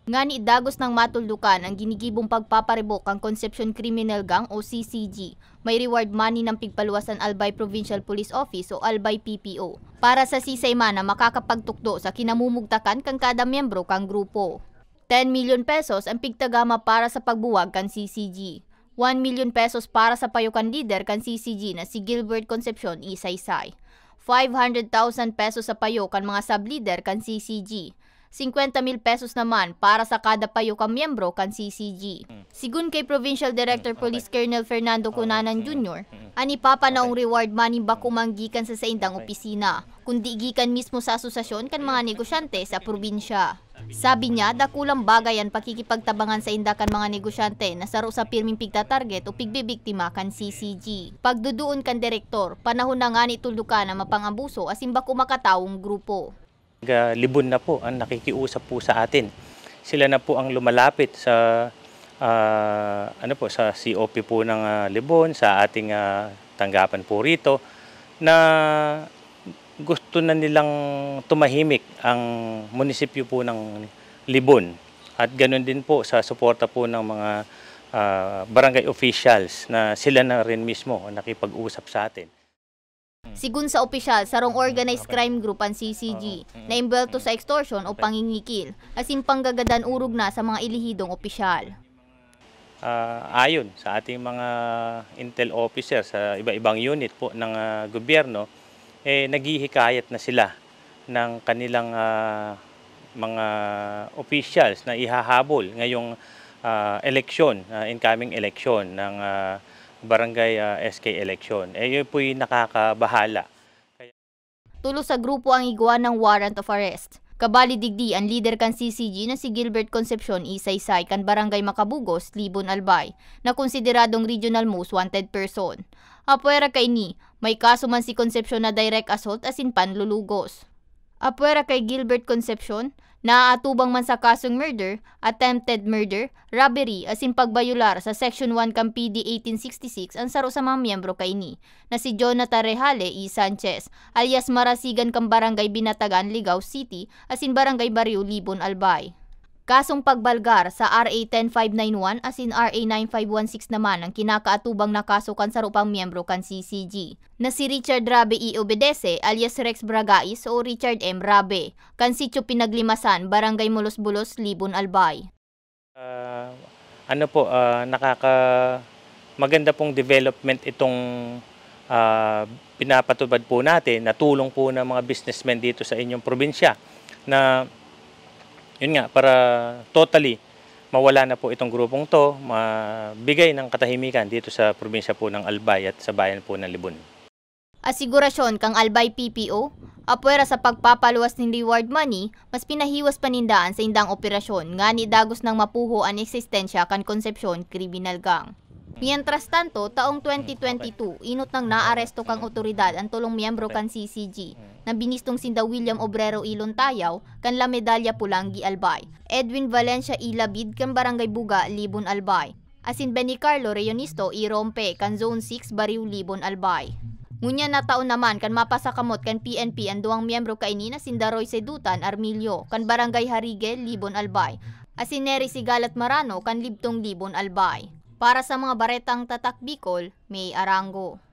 Nga ni dagos ng matuldukan ang ginigibong pagpaparibok ang Concepcion Criminal Gang o CCG. May reward money ng Pigpaluasan Albay Provincial Police Office o Albay PPO para sa sisayma na makakapagtukdo sa kinamumugtakan kang kada miyembro kang grupo. 10 million pesos ang pigtagama para sa pagbuwag kan CCG. 1 million pesos para sa payukan leader kan CCG na si Gilbert Concepcion Isaysay. 500,000 pesos sa payo kan mga sub-leader kan CCG. 50,000 pesos naman para sa kada payukang miyembro kan CCG. Sigun kay Provincial Director Police Colonel Fernando Cunanan Jr., ani papanaong reward money ba kumanggikan sa saindang opisina, kundi gikan mismo sa asosasyon kan mga negosyante sa probinsya. Sabi niya, dakulang bagay ang pakikipagtabangan sa indakan mga negosyante na saro sa pirming pigtatarget o pigbibiktima kan CCG. Pagduduon kan direktor, panahon na nga ni tuldukan na mapangabuso asin ba kumakatawong grupo. Libon na po ang nakikiusap po sa atin. Sila na po ang lumalapit sa sa COP po ng Libon, sa ating tanggapan po rito na gusto na nilang tumahimik ang munisipyo po ng Libon. At ganoon din po sa suporta po ng mga barangay officials na sila na rin mismo ang nakipag-usap sa atin. Sigun sa opisyal, sarong organized crime group ang CCG na imbelto sa extortion o pangingikil, asin panggagadan urog na sa mga ilihidong opisyal. Ayon sa ating mga intel officers sa iba-ibang unit po ng gobyerno, naghihikayat na sila ng kanilang mga officials na ihahabol ngayong eleksyon, incoming election ng barangay SK election. Yun po'y nakakabahala. Tulo sa grupo ang igawa ng warrant of arrest. Kabali digdi ang leader kan CCG na si Gilbert Concepcion Isaysay kan barangay Makabugos, Libon Albay, na konsideradong regional most wanted person. Apwera kay ni, may kaso man si Concepcion na direct assault asin panlulugos. Apwera kay Gilbert Concepcion, naaatubang man sa kasong murder, attempted murder, robbery asin pagbayular sa Section 1 kan PD 1866 ang saro sa mga miyembro kay ni na si Jonathan Rejale E. Sanchez alias Marasigan kan barangay Binatagan, Ligao City asin barangay Barrio, Libon Albay. Kasong pagbalgar sa RA 10591 asin RA 9516 naman ang kinakaatubang na kaso kan sarupang miyembro kan CCG na si Richard Rabe E. Obedece alias Rex Bragais o Richard M. Rabe kan sitio Pinaglimasan, barangay Mulos-Bulos, Libon Albay. Maganda pong development itong pinapatubad po natin na tulong po ng mga businessmen dito sa inyong probinsya na yun nga, para totally mawala na po itong grupong to, mabigay ng katahimikan dito sa probinsya po ng Albay at sa bayan po ng Libon. Asigurasyon kang Albay PPO, apwera sa pagpapaluwas ng reward money, mas pinahiwas panindaan sa indang operasyon nga ni dagos ng mapuho ang eksistensya kan Concepcion Criminal Gang. Mientras tanto, taong 2022, inot nang naaresto kang otoridad ang tulong miyembro kan CCG na binistong sinda William Obrero Ilontayaw kan La Medalla Pulangi Albay, Edwin Valencia Ilabid kan Barangay Buga, Libon Albay, asin Benny Carlo Reyonisto Irompe kan Zone 6 Barrio, Libon Albay. Ngunya na taon naman kan mapasakamot kan PNP ang duwang miyembro kaini na sinda Roy Sedutan Armilio kan Barangay Harigel, Libon Albay, asin Neri Sigalat Marano kan Libtong, Libon Albay. Para sa mga baretang tatak Bicol, May Arango.